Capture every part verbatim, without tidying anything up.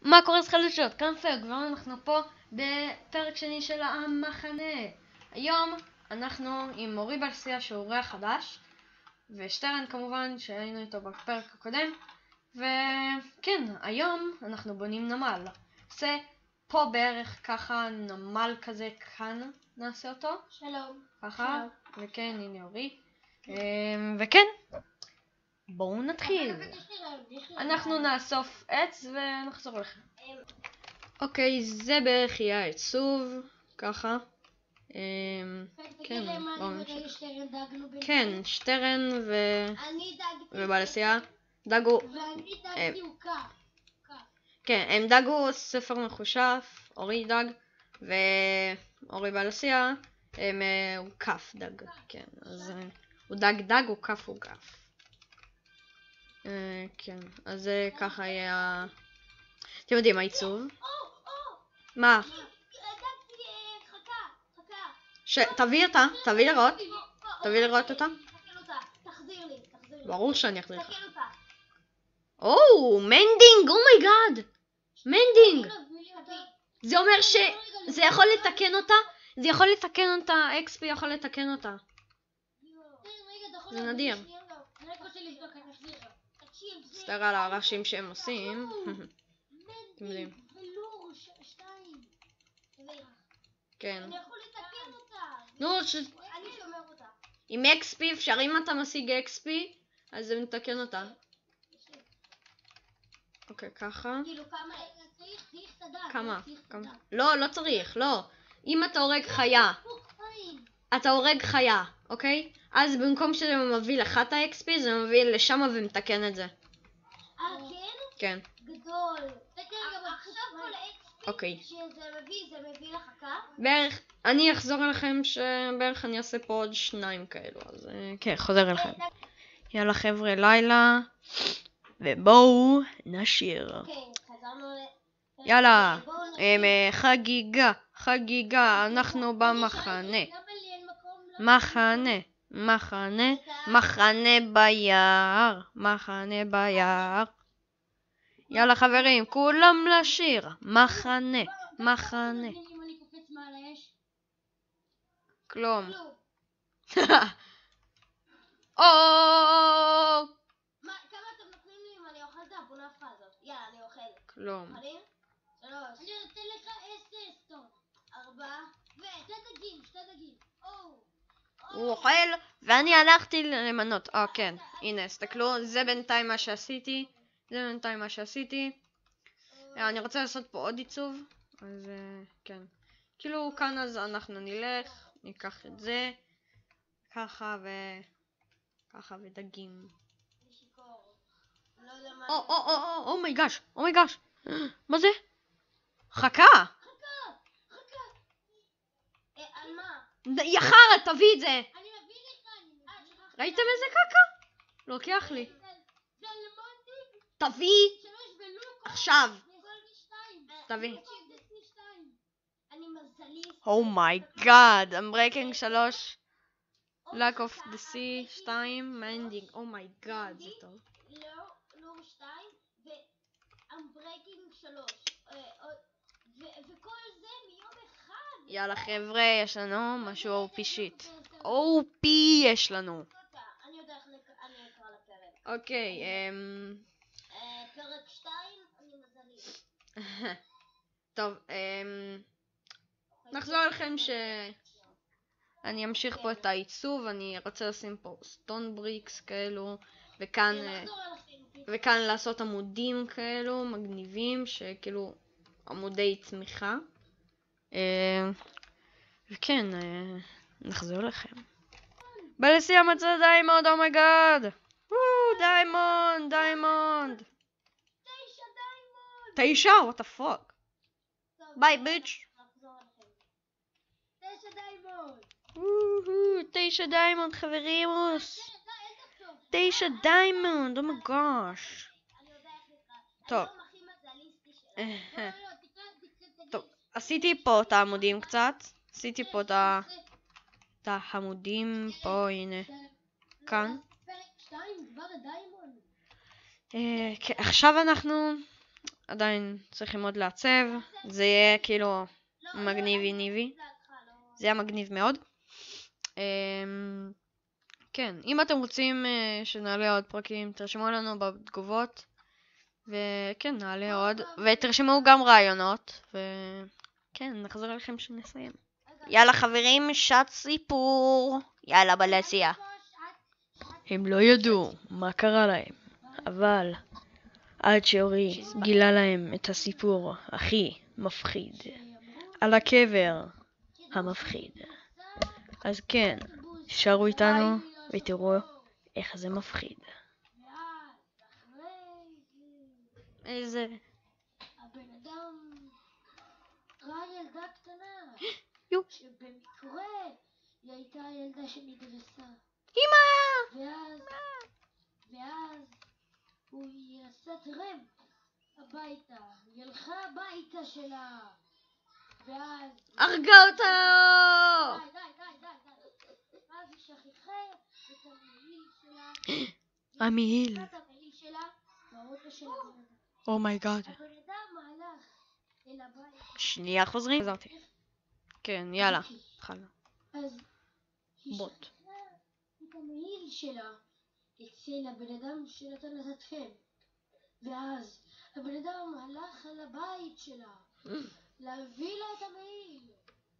מה קורה חדשות? כאן פר, כבר אנחנו פה בפרק שני של המחנה. היום אנחנו עם מורי בלסיה שהוא אורח חדש, ושטרן כמובן שהיינו איתו בפרק הקודם. וכן, היום אנחנו בונים נמל. זה פה בערך ככה נמל כזה, כאן נעשה אותו. שלום. ככה, וכן, הנה אורי. וכן, בואו נתחיל. אנחנו נאסוף עץ ונחזור לכם. אוקיי, זה בערך יהיה העיצוב, ככה. כן, בואו נמשיך. כן, שטרן ובלסיה דגו. ואני דגתי הוא כף. כן, הם דגו ספר מחושף, אורי דג, ואורי בלסיה הוא כף דג. כן, אז הוא דג דג, הוא כף הוא כף. כן, אז זה ככה יהיה, אתם יודעים, העיצוב. מה? תביא אותה, תביא לראות, תביא לראות אותה. ברור שאני אחזיר לך. או, מנדינג, אומייגאד, מנדינג. זה אומר שזה יכול לתקן אותה, זה יכול לתקן אותה, אקס פי יכול לתקן אותה. זה נדיר. סתר על הרעשים שהם עושים. אתם יודעים. כן. נו, עם אקס פי אפשר, אם אתה משיג אקס פי אז זה מתקן אותה. אוקיי, ככה. כמה? לא, לא צריך, לא. אם אתה הורג חיה, אתה הורג חיה, אוקיי? אז במקום שזה מביא לך את ה-אקס פי, זה מביא לשם ומתקן את זה. אה, כן? כן. גדול. עכשיו כל ה-אקס פי אוקיי. שזה מביא, זה מביא לך כף? בערך, אני אחזור אליכם שבערך אני אעשה פה עוד שניים כאלו, אז כן, חוזר אליכם. יאללה חבר'ה, לילה, ובואו נשיר. אוקיי, חזרנו ל... יאללה, חגיגה, חגיגה, אנחנו במחנה. מחנה, מחנה, מחנה ביער, מחנה ביער. יאללה חברים, כולם לשיר, מחנה, מחנה. כלום. או! מה, כמה אתם נותנים לי אם אני אוכל את הבונפחה הזאת? יאללה, אני אוכל. כלום. אוכלים? שלוש. אני נותן לך עשר, סטון. ארבע. ושתי דגים, שתי דגים. הוא אוכל, ואני הלכתי למנות. אה, כן. הנה, הסתכלו, זה בינתיים מה שעשיתי. זה בינתיים מה שעשיתי. אני רוצה לעשות פה עוד עיצוב. אז כן. כאילו כאן אז אנחנו נלך, ניקח את זה. ככה ו... ככה ודגים. או, או, או, או, או מי גש, או מי גש. מה זה? חכה. חכה, חכה. על מה? יחר, תביא את זה. אני מביא לך. ראיתם איזה קקה? לוקח לי. תביא. עכשיו. תביא. אומייגאד, I'm breaking שלוש. lack of the sea, שתיים, mending, אומייגאד, זה טוב. לא, לא שתיים, ו-I'm breaking שלוש. וכל זה מיום אחד. יאללה חבר'ה, יש לנו משהו או פי שיט. או פי יש לנו. אני יודע איך אני אקרא לפרק. אוקיי, אמ... פרק שתיים, אני מזלי. טוב, אמ... נחזור לכם ש... אני אמשיך פה את העיצוב, אני רוצה לשים פה סטון בריקס כאלו, וכאן, וכאן לעשות עמודים כאלו מגניבים, שכאילו עמודי צמיחה. וכן, נחזור לכם. בלסיה מצא דיימונד, אומייגאד! דיימונד, דיימונד! תשע דיימונד! תשע? what the fuck? ביי ביץ'. תשע דיימונד! תשע דיימונד חברימוס. תשע דיימונד, אומייגוש. טוב. טוב, עשיתי פה את העמודים קצת. עשיתי פה את העמודים פה, הנה. כאן. עכשיו אנחנו עדיין צריכים עוד לעצב, זה יהיה כאילו מגניבי ניבי, זה יהיה מגניב מאוד. אמ, כן, אם אתם רוצים אה, שנעלה עוד פרקים, תרשמו לנו בתגובות, וכן, נעלה עוד, ותרשמו גם רעיונות, וכן, נחזור אליכם שנסיים. יאללה חברים, שעת סיפור, יאללה בלסיה. הם לא ידעו מה קרה להם, אבל עד שאורי גילה להם את הסיפור הכי מפחיד, על הקבר המפחיד. אז כן, שרו איתנו ותראו איך זה מפחיד. איזה... הבן אדם ראה ילדה קטנה, יו. שבמקרה היא הייתה ילדה שנדרסה. אמא! ואז, ואז הוא יעשה טרמפ הביתה, היא הלכה הביתה שלה, ואז... הרגה אותו! די, די, די, די, די. ואז היא שכחה את המעיל שלה. המעיל. את המעיל שלה באוטו של הבן אדם. אומייגאד. הבן אדם הלך אל הבית. שנייה חוזרים. חזרתי. כן, יאללה. התחלנו. אז היא בוט. שכחה את המעיל שלה אצל הבן אדם שנתן לה את הטרמפ. ואז הבן אדם הלך אל הבית שלה להביא לה את המעיל.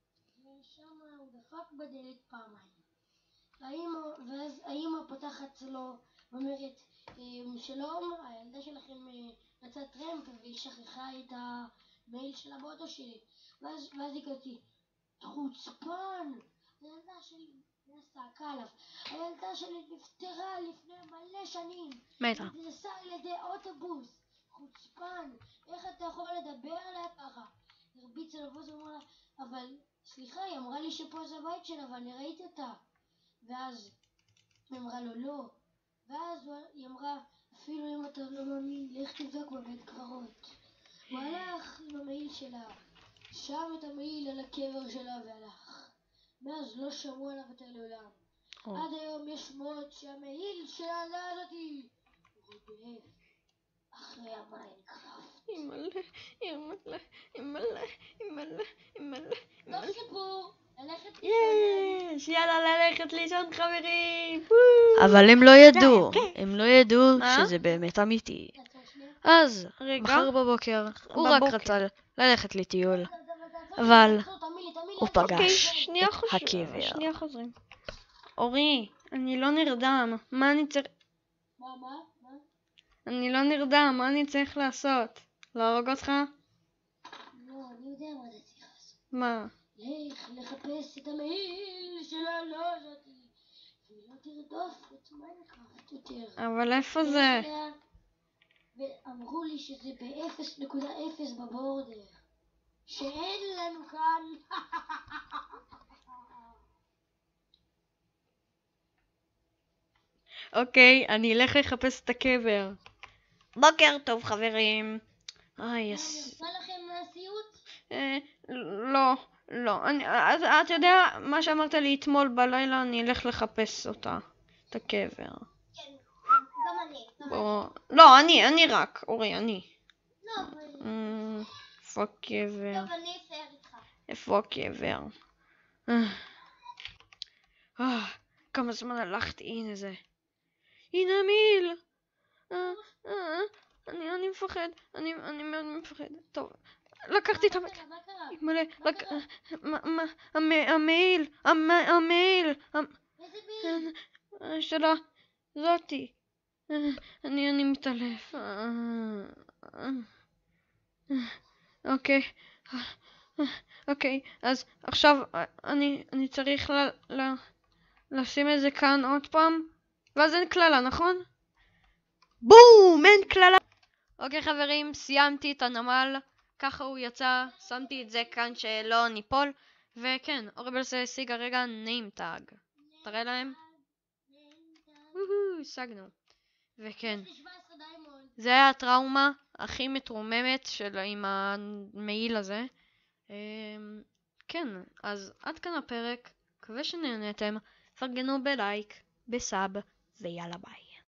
ושם הוא דפק בדלת פעמיים. והאמא, ואז האמא פותחת לו ואומרת, שלום, הילדה שלכם רצה טרמפ והיא שכחה את המעיל שלה באוטו שלי. ואז, ואז היא כתתי, חוצפן, הילדה שלי צעקה עליו, הילדה שלי נפטרה לפני מלא שנים, מתה. נדרסה על ידי אוטובוס, חוצפן, איך אתה יכול לדבר עליה ככה? הרביץ עליו ואומר לה, אבל סליחה, היא אמרה לי שפה זה הבית שלה ואני ראיתי אותה. ואז היא אמרה לו לא, ואז היא אמרה, אפילו אם אתה לא מאמין, לך תבדוק בבית קברות. הוא הלך עם המעיל שלה, שם את המעיל על הקבר שלה והלך. מאז לא שמעו עליו יותר לעולם. עד היום יש שמועות שהמעיל של הילדה הזאתי רודף אחרי המיינקראפט. אימא'לה, אימא'לה, אימא'לה, אימא'לה, אימא'לה. טוב סיפור, ללכת יש, יאללה ללכת לישון חברים. אבל הם לא ידעו, הם לא ידעו שזה באמת אמיתי. אז מחר בבוקר הוא רק רצה ללכת לטיול, אבל הוא פגש את הקבר. שנייה חוזרים. אורי, אני לא נרדם, מה אני צריך... מה, מה? מה? אני לא נרדם, מה אני צריך לעשות? להרוג אותך? לא, אני יודע מה אתה צריך לעשות. מה? לך לחפש את המעיל של הילדה הזאתי, ולא תרדוף את מיינקראפט יותר. אבל איפה זה? ואמרו לי שזה ב-אפס נקודה אפס בבורדר, שאין לנו כאן. אוקיי, אני אלך לחפש את הקבר. בוקר טוב חברים. איי, יס... נרצה לכם מהסיוט? אה, לא, לא. אני, את, את יודע מה שאמרת לי אתמול בלילה, אני אלך לחפש אותה, את הקבר. כן, גם אני. בוא... לא, אני, אני רק, אורי, אני. לא, אבל... אה, איפה הקבר? טוב, אני אסייר איתך. איפה הקבר? אה, אה, כמה זמן הלכתי, הנה זה. הנה המיל. אה, אה, אני, אני מפחד, אני, אני מאוד מפחד. טוב, לקחתי את המ... מה קרה? מלא, מה לק... קרה? מה, מה, המ- המעיל, המ- המעיל, המ- איזה מעיל? אה, שלה, זאתי. אה, אני, אני מתעלף. אה, אה, אה, אוקיי, אה, אה, אוקיי, אז עכשיו אה, אני, אני צריך ל, ל, לשים את זה כאן עוד פעם, ואז אין כללה, נכון? בום! אין כללה! אוקיי חברים, סיימתי את הנמל, ככה הוא יצא, שמתי את זה כאן שלא ניפול, וכן, אוריבלס השיג הרגע name tag. תראה להם? וואו, השגנו. וכן, שבע עשרה דיימונד. זה היה הטראומה הכי מתרוממת של עם המעיל הזה. אמ, כן, אז עד כאן הפרק, מקווה שנהנתם, פרגנו בלייק, בסאב, ויאללה ביי.